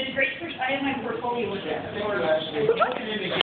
did great. I have my portfolio with that.